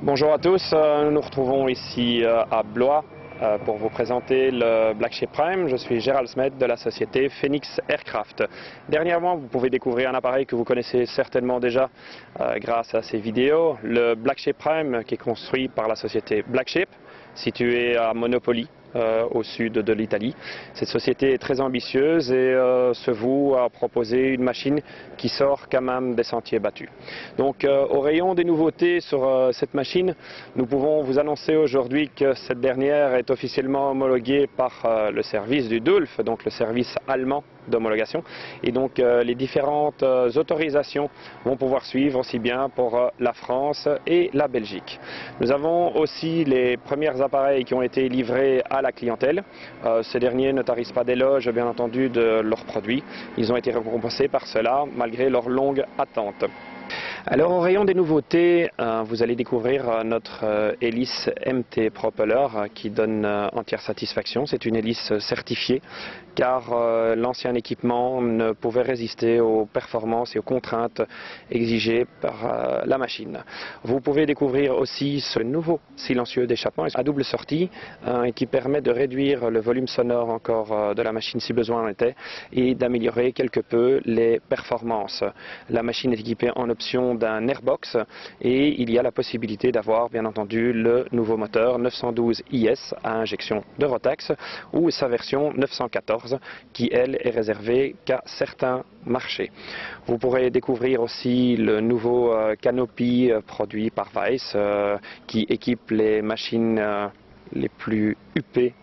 Bonjour à tous, nous nous retrouvons ici à Blois pour vous présenter le Black Sheep Prime. Je suis Gérald Smet de la société Phoenix Aircraft. Dernièrement, vous pouvez découvrir un appareil que vous connaissez certainement déjà grâce à ces vidéos, le Black Sheep Prime qui est construit par la société Black Sheep, située à Monopoli, au sud de l'Italie. Cette société est très ambitieuse et se voue à proposer une machine qui sort quand même des sentiers battus. Donc au rayon des nouveautés sur cette machine, nous pouvons vous annoncer aujourd'hui que cette dernière est officiellement homologuée par le service du DULF, donc le service allemand d'homologation, et donc les différentes autorisations vont pouvoir suivre aussi bien pour la France et la Belgique. Nous avons aussi les premiers appareils qui ont été livrés à la clientèle. Ces derniers ne tarissent pas d'éloges bien entendu de leurs produits. Ils ont été récompensés par cela malgré leur longue attente. Alors au rayon des nouveautés, vous allez découvrir notre hélice MT Propeller qui donne entière satisfaction. C'est une hélice certifiée car l'ancien équipement ne pouvait résister aux performances et aux contraintes exigées par la machine. Vous pouvez découvrir aussi ce nouveau silencieux d'échappement à double sortie qui permet de réduire le volume sonore encore de la machine si besoin en était et d'améliorer quelque peu les performances. La machine est équipée en option d'un airbox et il y a la possibilité d'avoir bien entendu le nouveau moteur 912 IS à injection de Rotax ou sa version 914 qui elle est réservée qu'à certains marchés. Vous pourrez découvrir aussi le nouveau Canopy produit par Weiss qui équipe les machines les plus huppées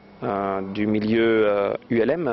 du milieu ULM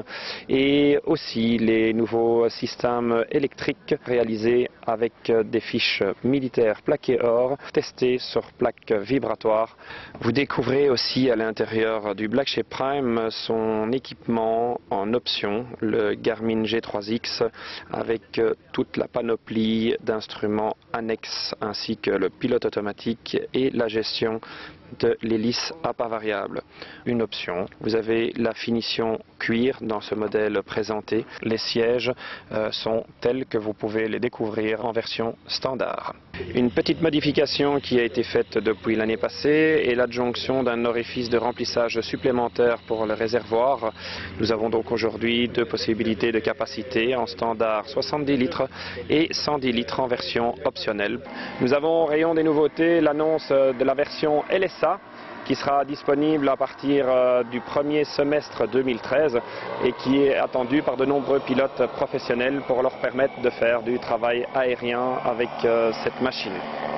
et aussi les nouveaux systèmes électriques réalisés avec des fiches militaires plaquées or testées sur plaques vibratoires. Vous découvrez aussi à l'intérieur du Black Sheep Prime son équipement en option, le Garmin G3X avec toute la panoplie d'instruments annexes ainsi que le pilote automatique et la gestion de l'hélice à pas variable. Une option, vous avez la finition cuir dans ce modèle présenté. Les sièges sont tels que vous pouvez les découvrir en version standard. Une petite modification qui a été faite depuis l'année passée est l'adjonction d'un orifice de remplissage supplémentaire pour le réservoir. Nous avons donc aujourd'hui deux possibilités de capacité en standard 70 litres et 110 litres en version optionnelle. Nous avons au rayon des nouveautés l'annonce de la version LSA qui sera disponible à partir du premier semestre 2013 et qui est attendue par de nombreux pilotes professionnels pour leur permettre de faire du travail aérien avec cette machine.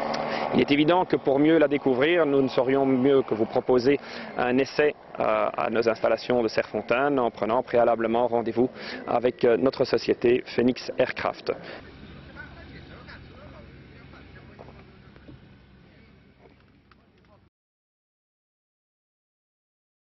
Il est évident que pour mieux la découvrir, nous ne saurions mieux que vous proposer un essai à nos installations de Serfontaine en prenant préalablement rendez-vous avec notre société Phoenix Aircraft.